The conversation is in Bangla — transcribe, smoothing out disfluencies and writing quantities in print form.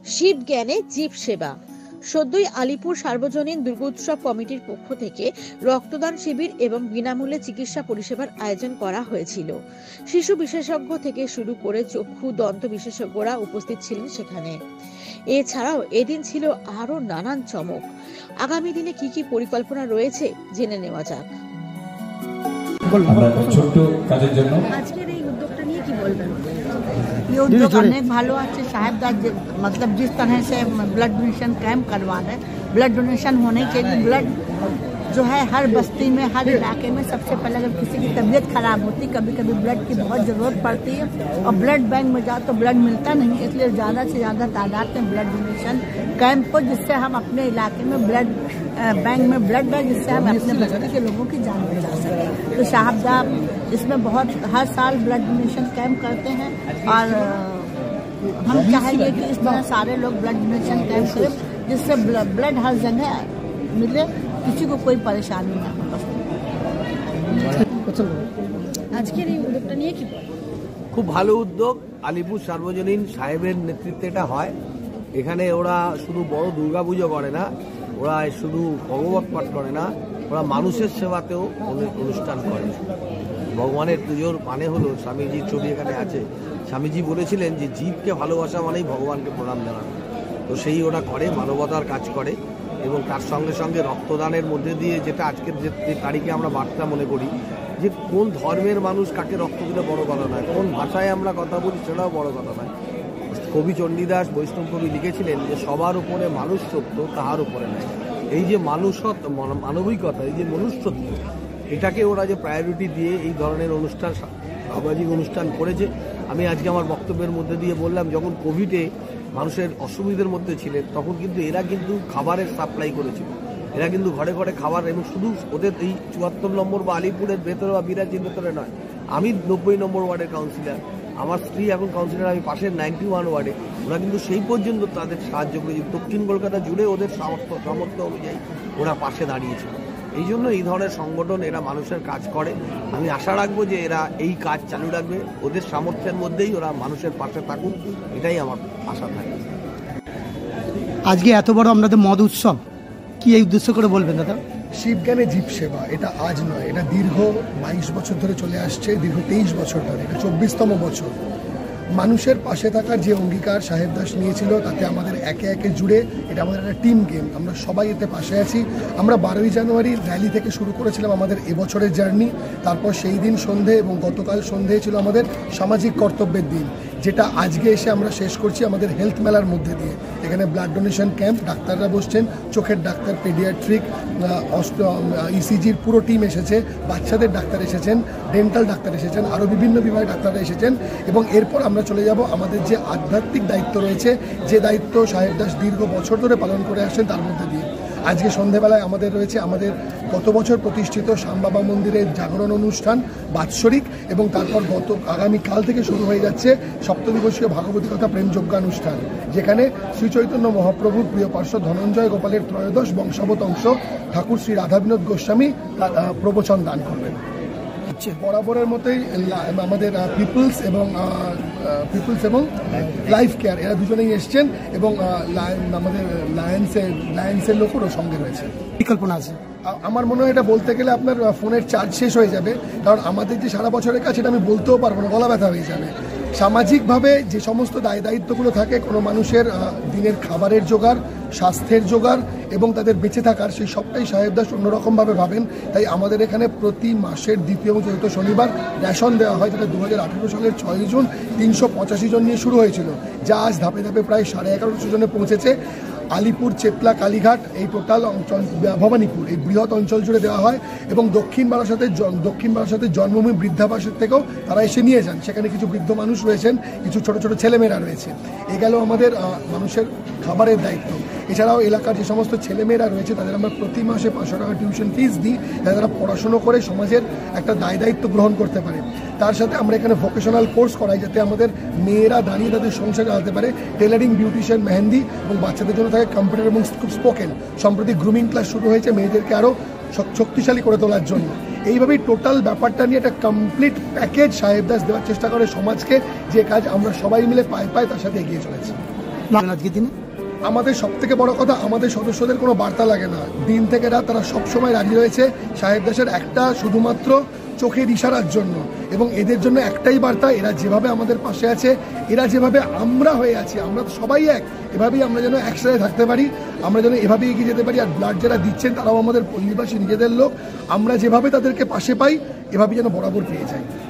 শিব জ্ঞানে জীব সেবা। সদ্যই আলিপুর সার্বজনীন দুর্গোৎসব কমিটির পক্ষ থেকে রক্তদান শিবির এবং বিনামূল্যে চিকিৎসা পরিষেবার আয়োজন করা হয়েছিল। শিশু বিশেষজ্ঞ থেকে শুরু করে চক্ষু দন্ত বিশেষজ্ঞরা উপস্থিত ছিলেন সেখানে। এছাড়াও এদিন ছিল আরো নানান চমক। আগামী দিনে কি কি পরিকল্পনা রয়েছে জেনে নেওয়া যাক। ছোট্ট কাজের জন্য আজকের এই উদ্যোগটা নিয়ে কি বলবেন? ये उद्योग अनेक भालो अच्छे साहेबदार मतलब जिस तरह से ब्लड डोनेशन कैंप करवा रहे, ब्लड डोनेशन होने के लिए ब्लड जो है हर बस्ती में हर इलाके में सबसे पहले अगर किसी की तबीयत खराब होती, कभी कभी ब्लड की बहुत ज़रूरत पड़ती है और ब्लड बैंक में जाओ तो ब्लड मिलता नहीं, इसलिए ज़्यादा से ज़्यादा तादाद में ब्लड डोनेशन कैंप हो, जिससे हम अपने इलाके में ब्लड बैंक में ब्लड है, जिससे हम अपने बस्ती के लोगों की जान बचा सकें। तो साहबदार इसमें बहुत हर साल ब्लड डोनेशन कैंप करते हैं और हम चाहेंगे कि इस तरह सारे लोग ब्लड डोनेशन कैंप करें, जिससे ब्लड हर जगह मिले, किसी को कोई परेशानी ना हो। আজকের এই উদ্যোগটা নিয়ে কি? খুব ভালো উদ্যোগ। আলিপুর সার্বজনীন সাহেবের নেতৃত্বে এটা হয়। এখানে ওরা শুধু বড় দুর্গাপুজো করে না, ওরা শুধু ভগবত পাঠ করে না, ওরা মানুষের সেবাতেও অনুষ্ঠান করে। ভগবানের পুজোর মানে হলো, স্বামীজির ছবি এখানে আছে, স্বামীজি বলেছিলেন যে জীবকে ভালোবাসা মানেই ভগবানকে প্রণাম জানানো। তো সেই ওরা করে, মানবতার কাজ করে এবং তার সঙ্গে সঙ্গে রক্তদানের মধ্যে দিয়ে, যেটা আজকের যে তারিখে আমরা বার্তা মনে করি যে কোন ধর্মের মানুষ কাকে রক্ত দিলে বড় কথা নয়, কোন ভাষায় আমরা কথা বলি সেটাও বড় কথা নয়। কবি চণ্ডীদাস বৈষ্ণব কবি লিখেছিলেন যে সবার উপরে মানুষ সত্য, তাহার উপরে নয়। এই যে মানুষত্ব, মানবিকতা, এই যে মনুষ্যত্ব, এটাকে ওরা যে প্রায়োরিটি দিয়ে এই ধরনের অনুষ্ঠান, সামাজিক অনুষ্ঠান করেছে। আমি আজকে আমার বক্তব্যের মধ্যে দিয়ে বললাম, যখন কোভিডে মানুষের অসুবিধার মধ্যে ছিলেন তখন কিন্তু এরা কিন্তু খাবারের সাপ্লাই করেছিল, এরা কিন্তু ঘরে ঘরে খাবার, এবং শুধু ওদের এই ৭৪ নম্বর বা আলিপুরের ভেতরে বা বিরাজির ভেতরে নয়। আমি ৯০ নম্বর ওয়ার্ডের কাউন্সিলর, আমার স্ত্রী এখন কাউন্সিলর, আমি পাশের ৯১ ওয়ার্ডে। ওরা কিন্তু সেই পর্যন্ত তাদের সাহায্য করেছে, দক্ষিণ কলকাতা জুড়ে ওদের সামর্থ্য অনুযায়ী ওরা পাশে দাঁড়িয়েছিল। এই জন্য এই ধরনের সংগঠন, এরা মানুষের কাজ করে। আমি আশা রাখবো যে এরা এই কাজ চালু রাখবে, ওদের সামর্থ্যের মধ্যেই ওরা মানুষের পাশে থাকুন, এটাই আমার আশা থাকে। আজকে এত বড় আপনাদের মদ উৎসব, কি এই উদ্দেশ্য করে বলবেন দাদা? শিবজ্ঞানে জীব সেবা, এটা আজ নয়, এটা দীর্ঘ ২২ বছর ধরে চলে আসছে, দীর্ঘ ২৩ বছর ধরে, এটা ২৪তম বছর। মানুষের পাশে থাকার যে অঙ্গীকার সাহেবদাস নিয়েছিল, তাতে আমাদের একে একে জুড়ে এটা আমাদের একটা টিম গেম, আমরা সবাই এতে পাশে আছি। আমরা ১২ই জানুয়ারি র্যালি থেকে শুরু করেছিলাম আমাদের এবছরের জার্নি, তারপর সেই দিন সন্ধে এবং গতকাল সন্ধে ছিল আমাদের সামাজিক কর্তব্যের দিন, যেটা আজকে এসে আমরা শেষ করছি আমাদের হেলথ মেলার মধ্যে দিয়ে। এখানে ব্লাড ডোনেশন ক্যাম্প, ডাক্তাররা বসছেন, চোখের ডাক্তার, পেডিয়াট্রিক, ইসিজির পুরো টিম এসেছে, বাচ্চাদের ডাক্তার এসেছেন, ডেন্টাল ডাক্তার এসেছেন, আরও বিভিন্ন বিভাগের ডাক্তাররা এসেছেন। এবং এরপর আমরা চলে যাব আমাদের যে আধ্যাত্মিক দায়িত্ব রয়েছে, যে দায়িত্ব সাহেবদাস দীর্ঘ বছর ধরে পালন করে আসছেন, তার মধ্যে দিয়ে আজকে সন্ধ্যেবেলায় আমাদের রয়েছে আমাদের গত বছর প্রতিষ্ঠিত শ্যামবাবা মন্দিরের জাগরণ অনুষ্ঠান বাৎসরিক, এবং তারপর আগামীকাল থেকে শুরু হয়ে যাচ্ছে সপ্তদিবসীয় ভাগবতী কথা প্রেম যজ্ঞানুষ্ঠান, যেখানে শ্রী চৈতন্য মহাপ্রভুর প্রিয় পার্শ্বদ ধনঞ্জয় গোপালের ত্রয়োদশ বংশাবত অংশ ঠাকুর শ্রী রাধাবিনোদ গোস্বামী প্রবচন দান করবেন। বরাবরের মতোই আমাদের পিপলস এবং লাইফ কেয়ার, এরা দুজনেই এসছেন, এবং আমাদের লায়ন্সের লোকেরও সঙ্গে রয়েছে। পরিকল্পনা আছে? আমার মনে হয় এটা বলতে গেলে আপনার ফোনের চার্জ শেষ হয়ে যাবে, কারণ আমাদের যে সারা বছরের কাজ সেটা আমি বলতেও পারবো না, গলা ব্যথা হয়ে যাবে। সামাজিকভাবে যে সমস্ত দায়িত্বগুলো থাকে, কোনো মানুষের দিনের খাবারের জোগাড়, স্বাস্থ্যের জোগাড় এবং তাদের বেঁচে থাকার, সেই সবটাই সাহেবদাস অন্যরকমভাবে ভাবেন। তাই আমাদের এখানে প্রতি মাসের দ্বিতীয় এবং চতুর্থ শনিবার রেশন দেওয়া হয়, যেটা 2018 সালের 6 জুন 385 জন নিয়ে শুরু হয়েছিল, যা আজ ধাপে ধাপে প্রায় 1150 জনে পৌঁছেছে। আলিপুর, চেতলা, কালীঘাট, এই টোটাল অঞ্চল, ভবানীপুর, এই বৃহৎ অঞ্চল জুড়ে দেওয়া হয়। এবং দক্ষিণ বারাসাতে জন্মভূমি বৃদ্ধাবাসের থেকেও তারা এসে নিয়ে যান, সেখানে কিছু বৃদ্ধ মানুষ রয়েছেন, কিছু ছোট ছোট ছেলেমেয়েরা রয়েছে। এ গেল আমাদের মানুষের খাবারের দায়িত্ব। এছাড়াও এলাকার যে সমস্ত ছেলেমেয়েরা রয়েছে তাদের আমরা প্রতি মাসে 500 টাকা টিউশন ফিস দিই, যাতে তারা পড়াশুনো করে সমাজের একটা দায়িত্ব গ্রহণ করতে পারে। তার সাথে আমরা এখানে ভোকেশনাল কোর্স করাই, যাতে আমাদের মেয়েরা দাঁড়িয়ে তাদের সংসার চালাতে পারে। টেলারিং, বিউটিশিয়ান, মেহেন্দি, এবং বাচ্চাদের জন্য থাকে কম্পিউটার এবং স্পোকেন। সম্প্রতি গ্রুমিং ক্লাস শুরু হয়েছে মেয়েদেরকে আরও শক্তিশালী করে তোলার জন্য। এইভাবেই টোটাল ব্যাপারটা নিয়ে একটা কমপ্লিট প্যাকেজ সাহেবদাস দেওয়ার চেষ্টা করে সমাজকে, যে কাজ আমরা সবাই মিলে পায়ে পায়ে তার সাথে এগিয়ে চলেছি। আজকের দিনে আমাদের সব থেকে বড় কথা, আমাদের সদস্যদের কোনো বার্তা লাগে না, দিন থেকে রাত তারা সবসময় রাজি রয়েছে সাহেব দাসের একটা শুধুমাত্র চোখের ইশারার জন্য। এবং এদের জন্য একটাই বার্তা, এরা যেভাবে আমাদের পাশে আছে, এরা যেভাবে আমরা হয়ে আছি, আমরা তো সবাই এক, এভাবেই আমরা যেন একসাথে থাকতে পারি, আমরা যেন এভাবেই এগিয়ে যেতে পারি। আর ব্লাড যারা দিচ্ছেন তারাও আমাদের পল্লীবাসী নিজেদের লোক, আমরা যেভাবে তাদেরকে পাশে পাই এভাবেই যেন বরাবর পেয়ে যাই।